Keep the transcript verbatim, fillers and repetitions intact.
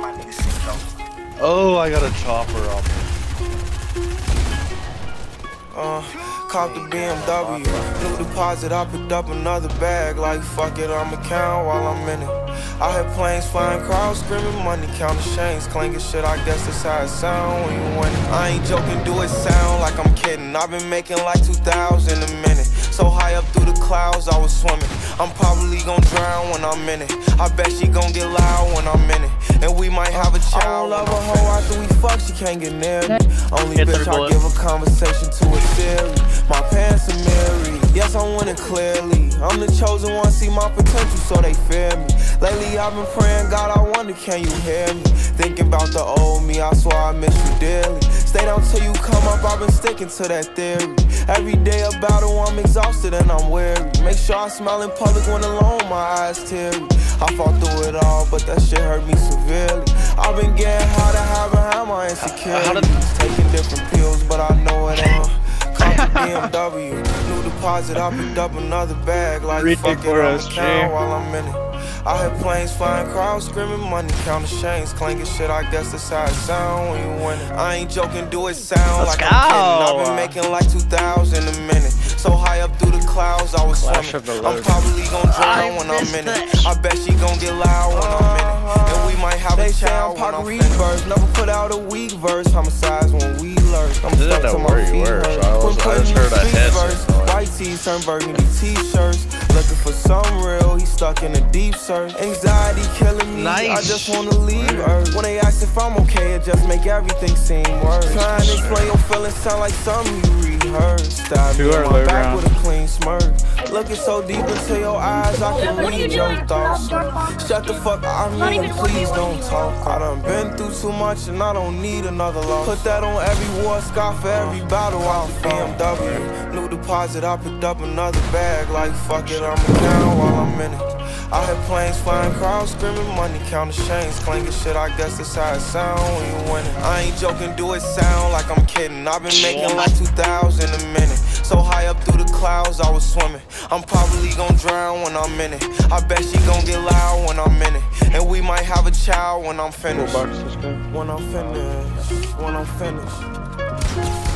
Oh, I got a chopper up. Uh, cop the B M W, new deposit, I picked up another bag. Like fuck it, I'ma count while I'm in it. I hear planes flying, crowds screaming, money counting chains, clanking shit. I guess that's how it sound when you win it. I ain't joking, do it sound like I'm kidding. I've been making like two thousand a minute. So high up through the clouds, I was swimming. I'm probably gon' drown when I'm in it. I bet she gon' get loud when I'm in it. And we might have a child. I don't love a hoe after we fuck, she can't get near me. Only Hit bitch I give a conversation to a Siri. My pants are married, yes I'm winning clearly. I'm the chosen one, see my potential so they fear me. Lately I've been praying, God I wonder can you hear me. Thinking about the old me, I swear I miss you dearly. Stay down till you come up, I've been sticking to that theory. Every day a battle, I'm exhausted and I'm weary. Make sure I smile in public when alone, my eyes teary. I fought through it all, but that shit hurt me severely. I've been getting high to hide behind my insecurities. Taking different pills, but I know it ain't. Cop the B M W, new deposit, I picked up another bag. Like fuck it, I'ma count while I'm in it. I hear planes flying, crowds screaming, money counting chains, clanking shit. I guess that's how it sound when you win it. I ain't joking, do it sound Let's like go. I'm kidding. I've been making like two thousand a minute. So high up through the clouds, I was Clash swimming. I'm probably gon' drown when I'm in it. I bet she gon' get loud when I'm in it. And we might have a child when I'm reverse. Never put out a weak verse. Homicides when we lurk. I'm stuck to my feet hurt. I, was, I just heard a headset. White tees turn burgundy t-shirts. Looking for some real, he stuck in a deep search. Anxiety killing me, nice. I just wanna leave Earth. When they ask if I'm okay, it just make everything seem worse. Trying to explain your feelings sound like something you rehearsed. Stab me on my back with a clean smirk. Looking so deep into your eyes, I can read your thoughts. Shut the fuck up, I mean, please don't talk. I done been through too much and I don't need another loss. Put that on every war scar for every battle out. B M W, new deposit, I picked up another bag. Like fuck it, I'ma count while I'm in it. I hear planes flying, crowds screaming, money counting chains, clanking shit. I guess that's how it sound when you win it. I ain't joking, do it sound like I'm kidding. I've been making like two thousand a minute. So high up through the clouds, I was swimming. I'm probably gon' drown when I'm in it. I bet she gon' get loud when I'm in it. And we might have a child when I'm finished. When I'm finished, when I'm finished.